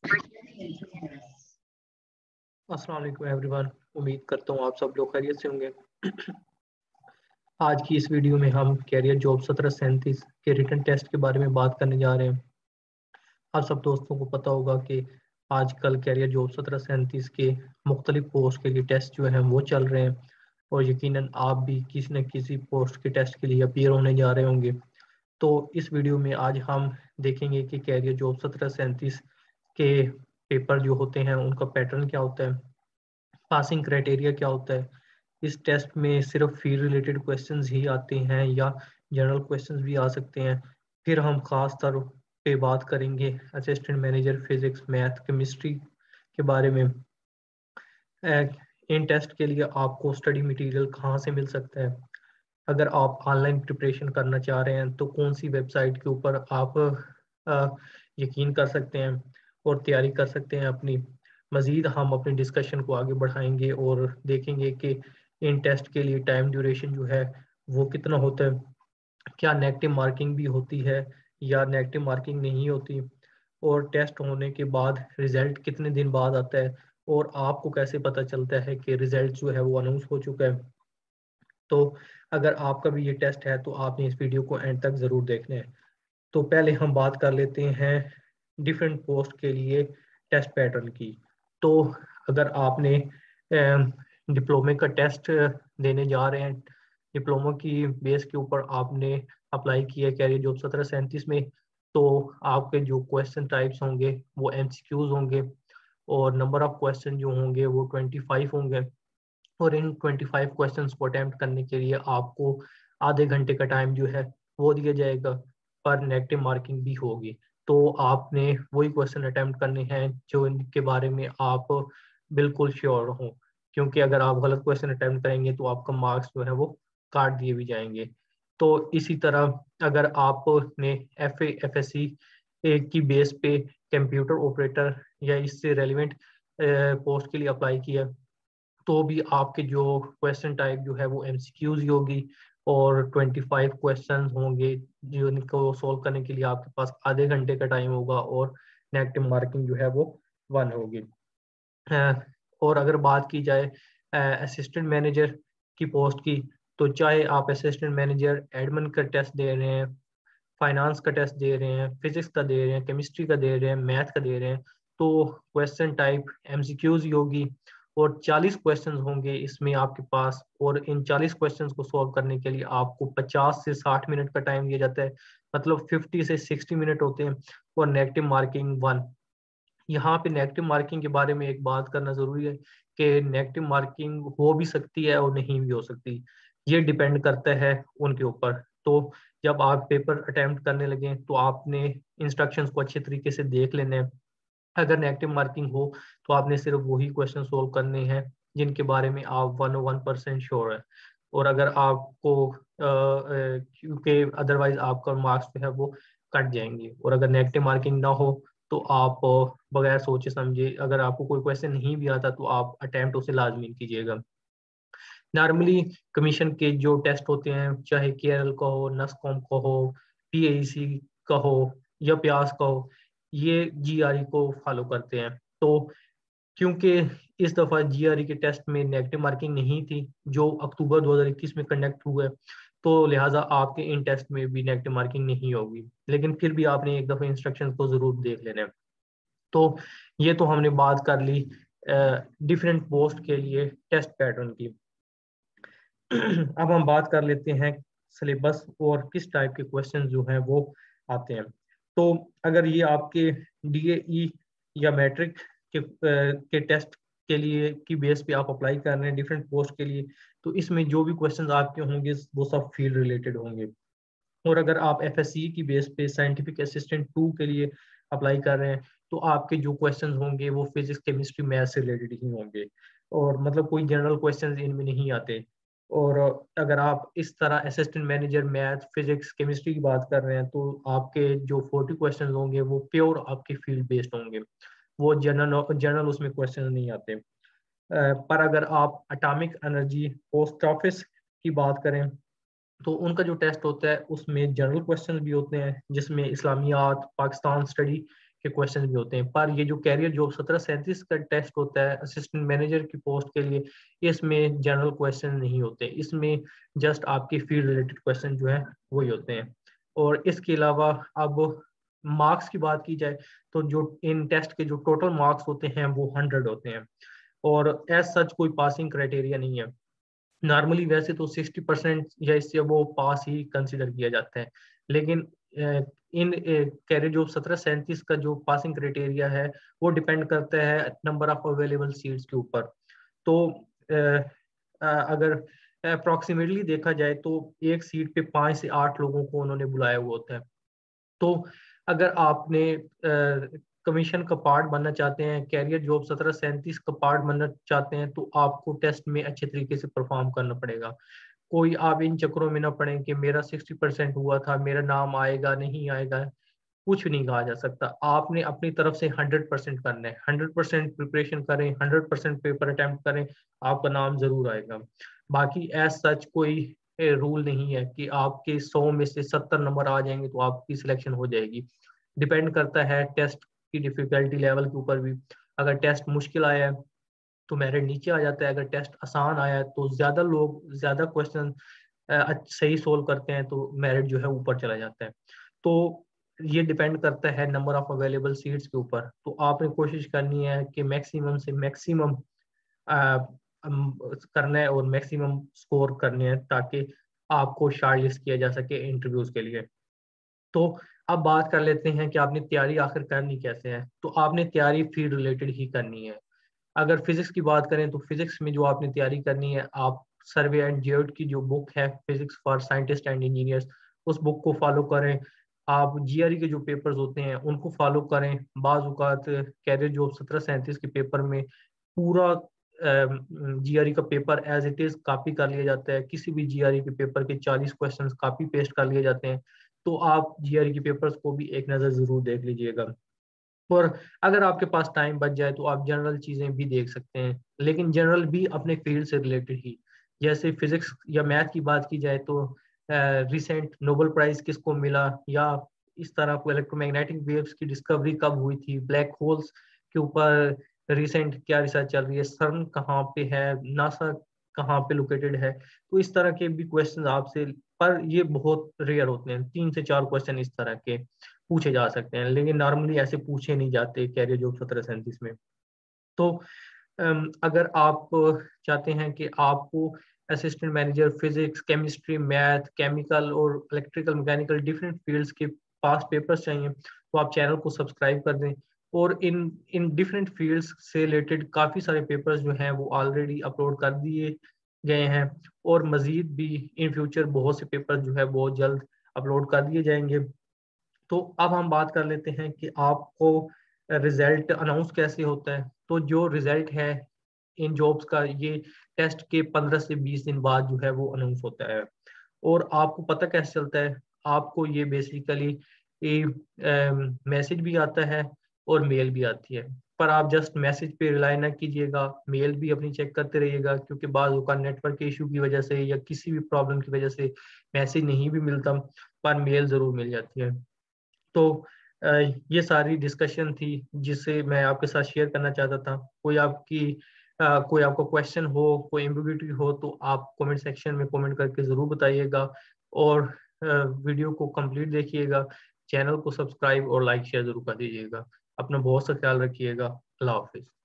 अस्सलाम वालेकुम एवरीवन। उम्मीद करता हूँ आप सब लोग खैरियत से होंगे। आज की इस वीडियो में हम कैरियर जॉब 1737 के रिटन टेस्ट के बारे में बात करने जा रहे हैं। आप सब दोस्तों को पता होगा कि आजकल कैरियर जॉब 1737 के मुख्तलिफ पोस्ट के लिए टेस्ट जो हैं वो चल रहे हैं, और यकीनन आप भी किसी न किसी पोस्ट के टेस्ट के लिए अपीयर होने जा रहे होंगे। तो इस वीडियो में आज हम देखेंगे कि कैरियर जॉब 1737 के पेपर जो होते हैं उनका पैटर्न क्या होता है, पासिंग क्राइटेरिया क्या होता है, इस टेस्ट में सिर्फ फील्ड रिलेटेड क्वेश्चंस ही आते हैं या जनरल क्वेश्चंस भी आ सकते हैं। फिर हम खास तौर पे बात करेंगे assistant manager physics math chemistry के बारे में। इन टेस्ट के लिए आपको स्टडी मटेरियल कहाँ से मिल सकता है, अगर आप ऑनलाइन प्रिपरेशन करना चाह रहे हैं तो कौन सी वेबसाइट के ऊपर आप यकीन कर सकते हैं और तैयारी कर सकते हैं अपनी। मज़ीद हम अपने डिस्कशन को आगे बढ़ाएंगे और देखेंगे कि इन टेस्ट के लिए टाइम ड्यूरेशन जो है वो कितना होता है, क्या नेगेटिव मार्किंग भी होती है या नेगेटिव मार्किंग नहीं होती, और टेस्ट होने के बाद रिजल्ट कितने दिन बाद आता है, और आपको कैसे पता चलता है कि रिजल्ट जो है वो अनाउंस हो चुका है। तो अगर आपका भी ये टेस्ट है तो आपने इस वीडियो को एंड तक ज़रूर देखना है। तो पहले हम बात कर लेते हैं डिफरेंट पोस्ट के लिए टेस्ट पैटर्न की। तो अगर आपने डिप्लोमे का टेस्ट देने जा रहे हैं, डिप्लोमा की बेस के ऊपर आपने अप्लाई किया कैरियर जॉब 1737 में, तो आपके जो क्वेश्चन टाइप्स होंगे वो एमसीक्यूज होंगे, और नंबर ऑफ क्वेश्चन जो होंगे वो 25 होंगे। और इन 25 क्वेश्चंस को अटेम्प्ट करने के लिए आपको आधे घंटे का टाइम जो है वो दिया जाएगा, पर नेगेटिव मार्किंग भी होगी। तो आपने वही क्वेश्चन अटेम्प्ट करने हैं जो इनके बारे में आप बिल्कुल श्योर हो, क्योंकि अगर आप गलत क्वेश्चन अटेम्प्ट करेंगे तो आपका मार्क्स जो है वो काट दिए भी जाएंगे। तो इसी तरह अगर आपने एफएससी की बेस पे कंप्यूटर ऑपरेटर या इससे रेलिवेंट पोस्ट के लिए अप्लाई किया, तो भी आपके जो क्वेश्चन टाइप जो है वो एमसीक्यूज ही होगी, और 25 क्वेश्चन होंगे जिनको सोल्व करने के लिए आपके पास आधे घंटे का टाइम होगा, और नेगेटिव मार्किंग जो है वो 1 होगी। और अगर बात की जाए असिस्टेंट मैनेजर की पोस्ट की, तो चाहे आप असिस्टेंट मैनेजर एडमिन का टेस्ट दे रहे हैं, फाइनेंस का टेस्ट दे रहे हैं, फिजिक्स का दे रहे हैं, केमिस्ट्री का दे रहे हैं, मैथ का दे रहे हैं, तो क्वेश्चन टाइप एमसीक्यूज ही होगी, और 40 क्वेश्चंस होंगे इसमें आपके पास, और इन 40 क्वेश्चंस को सॉल्व करने के लिए आपको 50 से 60 मिनट का टाइम दिया जाता है, मतलब 50 से 60 मिनट होते हैं, और नेगेटिव मार्किंग 1। यहाँ पे नेगेटिव मार्किंग के बारे में एक बात करना जरूरी है कि नेगेटिव मार्किंग हो भी सकती है और नहीं भी हो सकती, ये डिपेंड करता है उनके ऊपर। तो जब आप पेपर अटेम्प्ट करने लगे तो आपने इंस्ट्रक्शंस को अच्छे तरीके से देख लेने हैं। अगर नेगेटिव मार्किंग हो तो आपने सिर्फ वही क्वेश्चन सोल्व करने हैं जिनके बारे में आप 101% श्योर है, और अगर आपको क्योंकि अदरवाइज आपका मार्क्स जो है वो कट जाएंगे। और अगर नेगेटिव मार्किंग ना हो तो आप बगैर सोचे समझे, अगर आपको कोई क्वेश्चन नहीं भी आता तो आप अटेम्प्ट उसे लाजमी कीजिएगा। नॉर्मली कमीशन के जो टेस्ट होते हैं, चाहे केरल का हो, नस्कॉम का हो, पीएसी का हो या प्यास का हो, ये जीआरई को फॉलो करते हैं। तो क्योंकि इस दफ़ा जीआरई के टेस्ट में नेगेटिव मार्किंग नहीं थी जो अक्टूबर 2021 में कंडक्ट हुआ है, तो लिहाजा आपके इन टेस्ट में भी नेगेटिव मार्किंग नहीं होगी, लेकिन फिर भी आपने एक दफ़ा इंस्ट्रक्शंस को ज़रूर देख लेना है। तो ये तो हमने बात कर ली डिफरेंट पोस्ट के लिए टेस्ट पैटर्न की। अब हम बात कर लेते हैं सिलेबस और किस टाइप के क्वेश्चन जो हैं वो आते हैं। तो अगर ये आपके डीएई या मैट्रिक के टेस्ट के लिए की बेस पे आप अप्लाई कर रहे हैं डिफरेंट पोस्ट के लिए, तो इसमें जो भी क्वेश्चंस आपके होंगे वो सब फील्ड रिलेटेड होंगे। और अगर आप एफएससी की बेस पे साइंटिफिक असिस्टेंट 2 के लिए अप्लाई कर रहे हैं, तो आपके जो क्वेश्चंस होंगे वो फिजिक्स केमिस्ट्री मैथ से रिलेटेड ही होंगे, और मतलब कोई जनरल क्वेश्चंस इनमें नहीं आते। और अगर आप इस तरह assistant manager math physics chemistry की बात कर रहे हैं, तो आपके जो 40 क्वेश्चंस होंगे वो प्योर आपके फील्ड बेस्ड होंगे, वो जनरल जनरल उसमें क्वेश्चन नहीं आते। पर अगर आप एटॉमिक एनर्जी पोस्ट ऑफिस की बात करें, तो उनका जो टेस्ट होता है उसमें जनरल क्वेश्चंस भी होते हैं, जिसमें इस्लामियात पाकिस्तान स्टडी के क्वेश्चन भी होते हैं। पर ये जो कैरियर जॉब 1737 का टेस्ट होता है असिस्टेंट मैनेजर की पोस्ट के लिए, इसमें जनरल क्वेश्चन नहीं होते, इसमें जस्ट आपके फील्ड रिलेटेड क्वेश्चन जो है वही होते हैं। और इसके अलावा अब मार्क्स की बात की जाए तो जो इन टेस्ट के जो टोटल मार्क्स होते हैं वो 100 होते हैं, और एज सच कोई पासिंग क्राइटेरिया नहीं है। नॉर्मली वैसे तो 60% या इससे वो पास ही कंसिडर किया जाता है, लेकिन इन कैरियर जॉब 1737 का जो पासिंग क्राइटेरिया है वो डिपेंड करता है नंबर ऑफ अवेलेबल सीट्स के ऊपर। तो अगर अप्रोक्सीमेटली देखा जाए तो एक सीट पे 5 से 8 लोगों को उन्होंने बुलाया हुआ होता है। तो अगर आपने कमीशन का पार्ट बनना चाहते हैं, कैरियर जॉब 1737 का पार्ट बनना चाहते हैं, तो आपको टेस्ट में अच्छे तरीके से परफॉर्म करना पड़ेगा। कोई आप इन चक्करों में ना पड़े कि मेरा 60% हुआ था, मेरा नाम आएगा नहीं आएगा, कुछ नहीं कहा जा सकता। आपने अपनी तरफ से 100% करना है, 100% प्रिपरेशन करें, 100% पेपर अटेम्प्ट करें, आपका नाम जरूर आएगा। बाकी एज सच कोई रूल नहीं है कि आपके 100 में से 70 नंबर आ जाएंगे तो आपकी सिलेक्शन हो जाएगी। डिपेंड करता है टेस्ट की डिफिकल्टी लेवल के ऊपर भी। अगर टेस्ट मुश्किल आया है तो मेरिट नीचे आ जाता है, अगर टेस्ट आसान आया है तो ज्यादा लोग ज्यादा क्वेश्चन सही सोल्व करते हैं तो मेरिट जो है ऊपर चला जाता है। तो ये डिपेंड करता है नंबर ऑफ अवेलेबल सीट्स के ऊपर। तो आपने कोशिश करनी है कि मैक्सिमम से मैक्सिमम करना है और मैक्सिमम स्कोर करने हैं ताकि आपको शॉर्टलिस्ट किया जा सके इंटरव्यूज के लिए। तो अब बात कर लेते हैं कि आपने तैयारी आखिर करनी कैसे है। तो आपने तैयारी फील्ड रिलेटेड ही करनी है। अगर फिजिक्स की बात करें तो फिजिक्स में जो आपने तैयारी करनी है, आप सर्वे एंड जियोड की जो बुक है physics for scientist and engineers, उस बुक को फॉलो करें। आप जीआरई के जो पेपर्स होते हैं उनको फॉलो करें। बाज़ औक़ात कैरियर जॉब 1737 के पेपर में पूरा जीआरई का paper as it is copy कर लिया जाता है, किसी भी जीआरई के पेपर के 40 क्वेश्चंस कॉपी पेस्ट कर लिए जाते हैं। तो आप जीआरई के पेपर्स को भी एक नज़र जरूर देख लीजिएगा। और अगर आपके पास टाइम बच जाए तो आप जनरल चीजें भी देख सकते हैं, लेकिन जनरल भी अपने फील्ड से रिलेटेड ही। जैसे फिजिक्स या मैथ की बात की जाए तो रिसेंट नोबेल प्राइज किसको मिला, या इस तरह को इलेक्ट्रोमैग्नेटिक वेव्स की डिस्कवरी कब हुई थी, ब्लैक होल्स के ऊपर रिसेंट क्या रिसर्च चल रही है, सर्न कहाँ पे है, नासा कहाँ पे लोकेटेड है। तो इस तरह के भी क्वेश्चन आपसे, पर ये बहुत रेयर होते हैं, 3 से 4 क्वेश्चन इस तरह के पूछे जा सकते हैं, लेकिन नॉर्मली ऐसे पूछे नहीं जाते कैरियर जॉब 1737 में। तो अगर आप चाहते हैं कि आपको assistant manager physics, chemistry, math, chemical और इलेक्ट्रिकल मैकेनिकल डिफरेंट फील्ड्स के पास पेपर्स चाहिए तो आप चैनल को सब्सक्राइब कर दें। और इन इन डिफरेंट फील्ड्स से रिलेटेड काफ़ी सारे पेपर्स जो हैं वो ऑलरेडी अपलोड कर दिए गए हैं, और मज़ीद भी इन फ्यूचर बहुत से पेपर जो है बहुत जल्द अपलोड कर दिए जाएंगे। तो अब हम बात कर लेते हैं कि आपको रिजल्ट अनाउंस कैसे होता है। तो जो रिजल्ट है इन जॉब्स का, ये टेस्ट के 15 से 20 दिन बाद जो है वो अनाउंस होता है। और आपको पता कैसे चलता है, आपको ये बेसिकली मैसेज भी आता है और मेल भी आती है। पर आप जस्ट मैसेज पे रिलाई ना कीजिएगा, मेल भी अपनी चेक करते रहिएगा, क्योंकि बाज़ का नेटवर्क के इशू की वजह से या किसी भी प्रॉब्लम की वजह से मैसेज नहीं भी मिलता, पर मेल ज़रूर मिल जाती है। तो अ, ये सारी डिस्कशन थी जिसे मैं आपके साथ शेयर करना चाहता था। कोई आपका क्वेश्चन हो, कोई एम्बिग्यूटी हो तो आप कमेंट सेक्शन में कमेंट करके ज़रूर बताइएगा। और वीडियो को कंप्लीट देखिएगा, चैनल को सब्सक्राइब और लाइक शेयर ज़रूर कर दीजिएगा। अपना बहुत सा ख्याल रखिएगा। अल्लाह हाफिज़।